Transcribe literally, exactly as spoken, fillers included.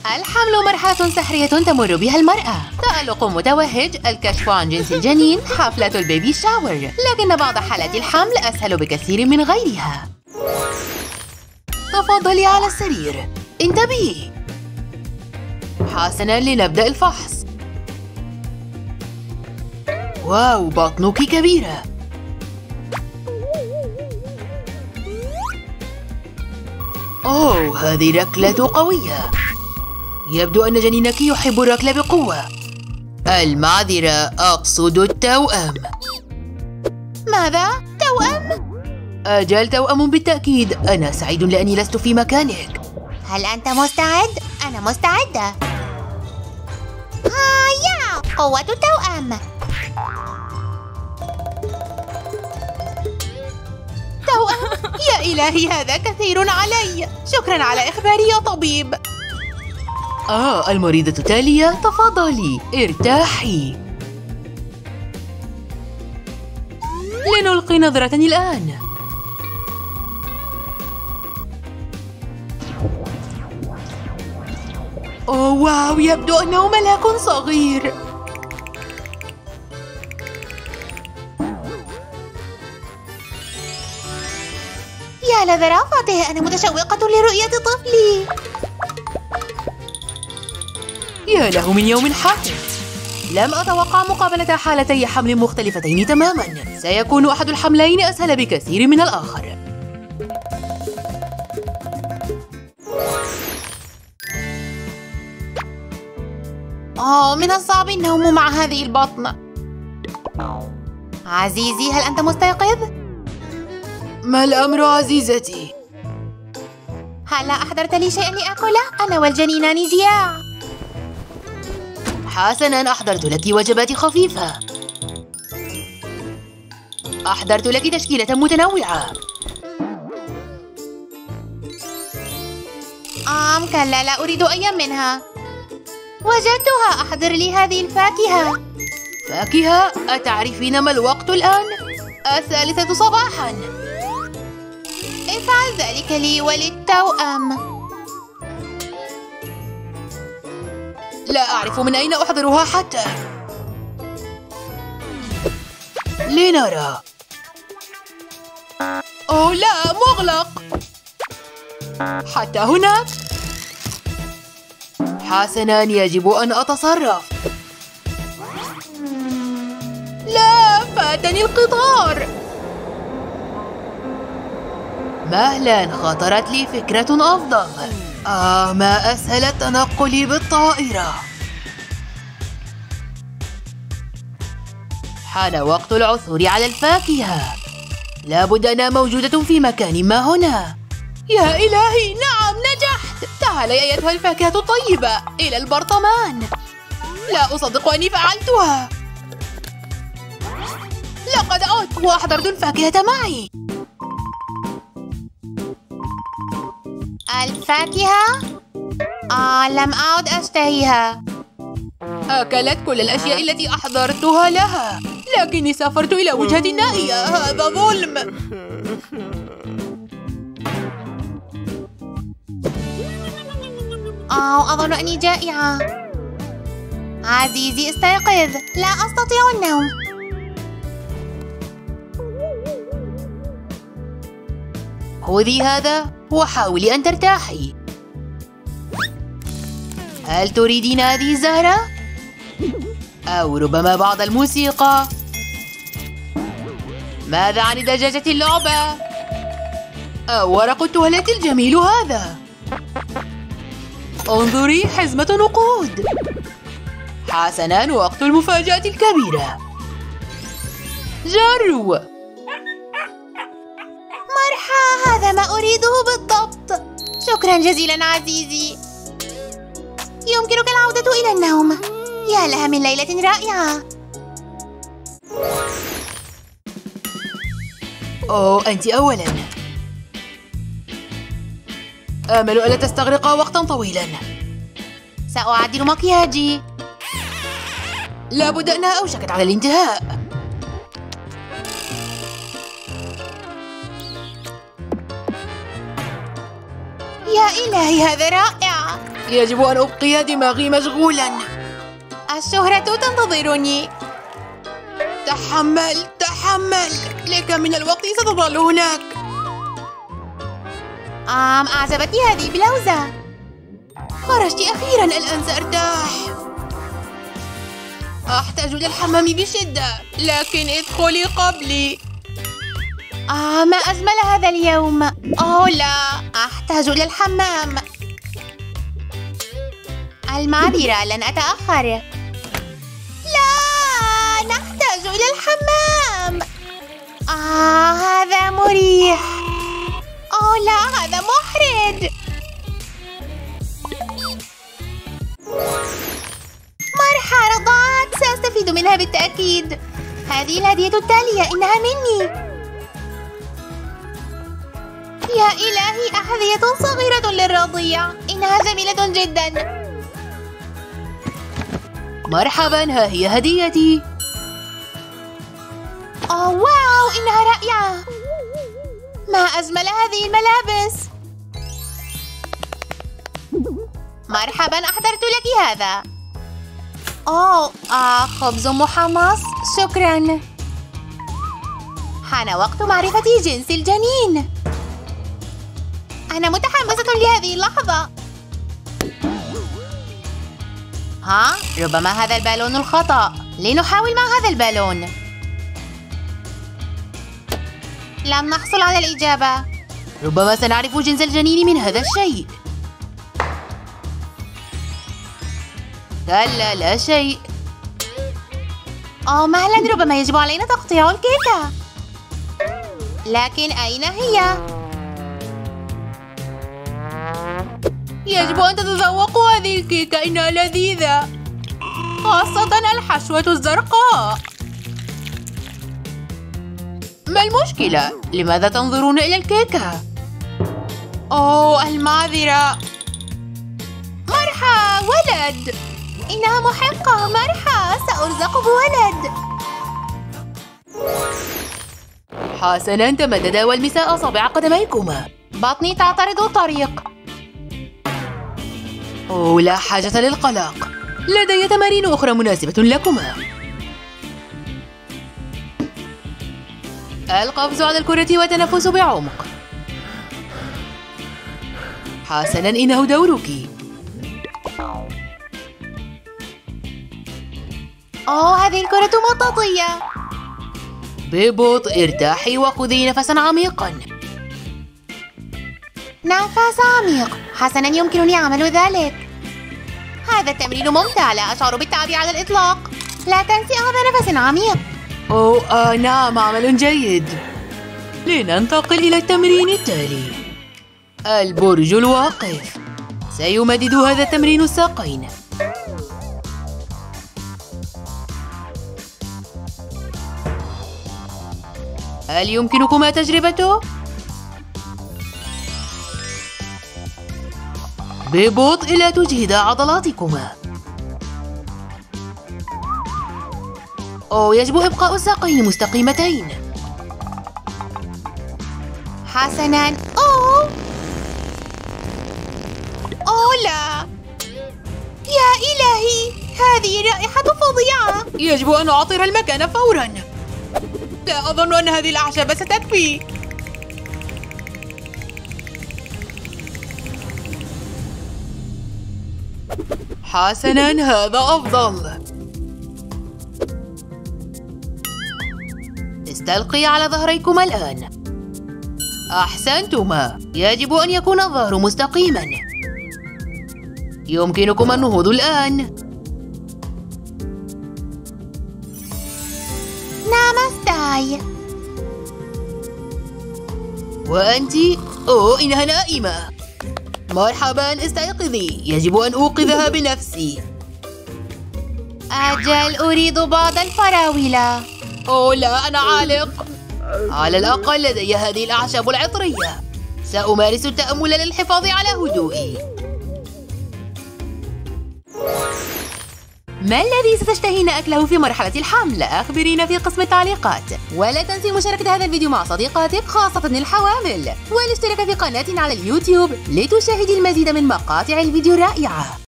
الحمل مرحلة سحرية تمر بها المرأة. تألق متوهج، الكشف عن جنس الجنين، حفلة البيبي شاور. لكن بعض حالات الحمل أسهل بكثير من غيرها. تفضلي على السرير. انتبهي. حسناً، لنبدأ الفحص. واو، بطنك كبيرة. أوه، هذه ركلة قوية. يبدو أن جنينك يحب الركل بقوة. المعذرة، أقصد التوأم. ماذا؟ توأم؟ أجل، توأم بالتأكيد. أنا سعيد لأني لست في مكانك. هل أنت مستعد؟ أنا مستعدة. هيا، قوة التوأم. توأم؟ يا إلهي، هذا كثير علي. شكراً على إخباري يا طبيب. آه، المريضة تالية، تفضلي ارتاحي. لنلقي نظرة الآن. أوه واو، يبدو أنه ملاك صغير. يا لظرافته، أنا متشوقة لرؤية طفلي. يا له من يوم حافل. لم أتوقع مقابلة حالتي حمل مختلفتين تماماً. سيكون أحد الحملين أسهل بكثير من الآخر. أوه، من الصعب النوم مع هذه البطن. عزيزي، هل أنت مستيقظ؟ ما الأمر عزيزتي؟ هلا أحضرت لي شيئاً لآكله؟ أنا والجنينان جياع. حسناً، أحضرت لك وجبات خفيفة. أحضرت لك تشكيلة متنوعة. آم كلا، لا أريد أي منها. وجدتها. أحضر لي هذه الفاكهة. فاكهة؟ أتعرفين ما الوقت الآن؟ الثالثة صباحاً. افعل ذلك لي وللتوأم. لا أعرف من أين أحضرها حتى. لنرى. أوه لا، مغلق. حتى هناك. حسناً، يجب أن أتصرف. لا، فاتني القطار. مهلاً، خطرت لي فكرة أفضل. آه، ما أسهل التنقل بالطائرة. حان وقت العثور على الفاكهة. لابد أنها موجودة في مكان ما هنا. يا إلهي، نعم، نجحت. تعالي أيتها الفاكهة الطيبة إلى البرطمان. لا أصدق أني فعلتها. لقد عدت وأحضرت الفاكهة معي. الفاكهة؟ آه، لم أعد أشتهيها. أكلت كل الأشياء التي أحضرتها لها، لكني سافرت إلى وجهة نائية. هذا ظلم. آه، أظن أني جائعة. عزيزي، استيقظ. لا أستطيع النوم. خذي هذا وحاولي أن ترتاحي. هل تريدين هذه الزهرة؟ أو ربما بعض الموسيقى؟ ماذا عن دجاجة اللعبة؟ أو ورق التواليت الجميل هذا؟ انظري، حزمة نقود. حسناً، وقت المفاجأة الكبيرة. جرو. مرحى، هذا ما أريده بالضبط. شكراً جزيلاً عزيزي. يمكنك العودة إلى النوم. يا لها من ليلة رائعة. أوه، أنت أولاً. آمل ألا تستغرق وقتاً طويلاً. سأعدل مكياجي. لابد أنها أوشكت على الانتهاء. يا إلهي، هذا رائع. يجب أن أبقي دماغي مشغولا. الشهرة تنتظرني. تحمل تحمل، لكم من الوقت ستظل هناك. آم أعجبتني هذه البلوزة. خرجت أخيرا، الآن سأرتاح. أحتاج للحمام بشدة، لكن ادخلي قبلي. آه ما أجمل هذا اليوم. أوه لا، أحتاج إلى الحمام. المعذرة، لن أتأخر. لا، نحتاج إلى الحمام. آه هذا مريح. أوه لا، هذا محرج. مرحى رضعت، سأستفيد منها بالتأكيد. هذه الهدية التالية، إنها مني. يا إلهي، أحذية صغيرة للرضيع، إنها جميلة جدا. مرحبا، ها هي هديتي. أوه واو، إنها رائعة. ما أجمل هذه الملابس. مرحبا، أحضرت لك هذا. أوه آه خبز محمص، شكرا. حان وقت معرفة جنس الجنين. أنا متحمسة لهذه اللحظة. ها؟ ربما هذا البالون الخطأ. لنحاول مع هذا البالون. لم نحصل على الإجابة. ربما سنعرف جنس الجنين من هذا الشيء. كلا، لا شيء. أوه مهلا، ربما يجب علينا تقطيع الكيكة. لكن أين هي؟ يجب أن تتذوقوا هذه الكيكة، إنها لذيذة، خاصة الحشوة الزرقاء. ما المشكلة؟ لماذا تنظرون إلى الكيكة؟ أوه المعذرة. مرحى ولد، إنها محقة. مرحى، سأرزق بولد. حسناً، تمددا والمسا أصابع قدميكما. بطني تعترض الطريق. أوه لا حاجة للقلق، لدي تمارين أخرى مناسبة لكما. القفز على الكرة والتنفس بعمق. حسناً، إنه دورك. أوه هذه الكرة مطاطية. ببطء، ارتاحي وخذي نفساً عميقاً. نفس عميق. حسناً، يمكنني عمل ذلك. هذا التمرين ممتع، لا أشعر بالتعب على الإطلاق. لا تنسي أخذ نفس عميق. أوه آه نعم، عمل جيد. لننتقل إلى التمرين التالي، البرج الواقف. سيمدد هذا التمرين الساقين. هل يمكنكما تجربته؟ ببطء، لا تجهدا عضلاتكما. أو يجب إبقاء الساقين مستقيمتين. حسناً. أوه أوه لا، يا إلهي، هذه رائحة فظيعة. يجب أن أعطر المكان فوراً. لا أظن أن هذه الأعشاب ستكفي. حسناً، هذا أفضل. استلقي على ظهريكما الآن. أحسنتما، يجب أن يكون الظهر مستقيماً. يمكنكما النهوض الآن. نامستاي. وأنت؟ أوه إنها نائمة. مرحباً، استيقظي، يجب أن أوقظها بنفسي. أجل، أريد بعض الفراولة. أوه لا، أنا عالق. على الأقل لدي هذه الأعشاب العطرية. سأمارس التأمل للحفاظ على هدوئي. ما الذي ستشتهين أكله في مرحلة الحمل؟ أخبرينا في قسم التعليقات. ولا تنسي مشاركة هذا الفيديو مع صديقاتك خاصة الحوامل، والاشتراك في قناتنا على اليوتيوب لتشاهدي المزيد من مقاطع الفيديو الرائعة.